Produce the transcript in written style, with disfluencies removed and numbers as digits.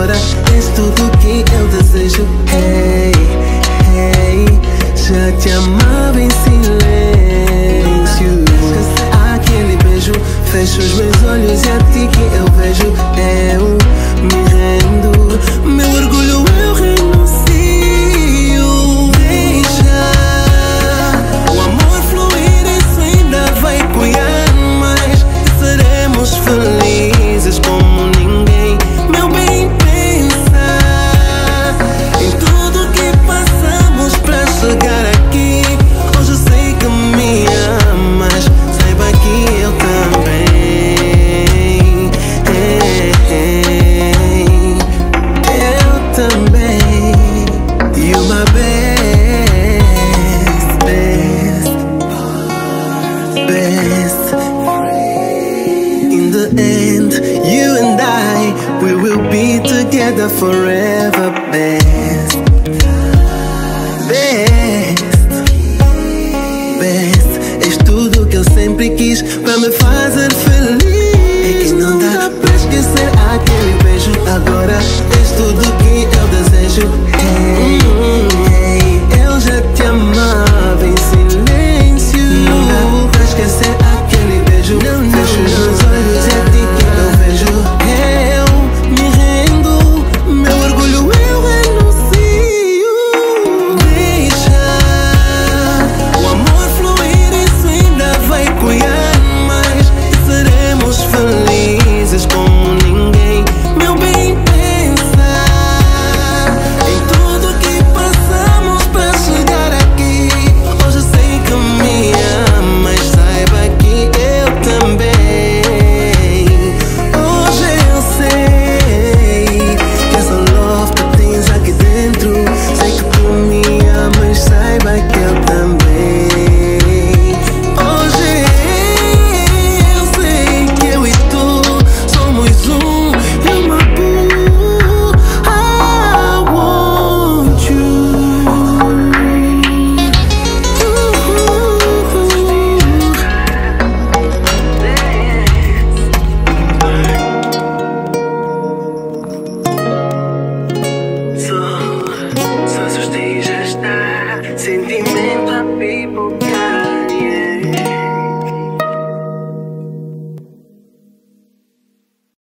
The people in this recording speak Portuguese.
agora és tudo que eu desejo. Hey, hey, já te amava em silêncio. Aquele beijo, fecho os meus olhos e a ti que eu vejo. Eu me rendo, meu orgulho eu renuncio. Deixa o amor fluir, isso ainda vai cuidar mais. E seremos felizes como ninguém. Meu bem, pensa em tudo que passamos pra chegar aqui. Hoje eu sei que me amas, saiba que eu também. Eu também. You my best, best, best. In the end, you and I, we will be together forever. Best, best, best. És tudo que eu sempre quis pra me fazer feliz. É que não dá pra esquecer aquele beijo. Agora és tudo que eu desejo. Hey, hey, eu já te amava em silêncio. Não dá pra esquecer aquele beijo. Fecho os meus olhos e é a ti que eu vejo. Eu me rendo, meu orgulho eu renuncio. Deixa o amor fluir, isso ainda vai cuidar mais. E seremos felizes como ninguém. Meu bem, pensa em tudo que passamos pra chegar aqui. Hoje eu sei que me amas, saiba que eu também. Hoje eu sei que essa love que tens aqui dentro. Sei que tu me amas, saiba que eu também. Hoje eu sei que eu e tu somos um. You're my boo, I want you. Só sustém já está. Sentimento a pipocar.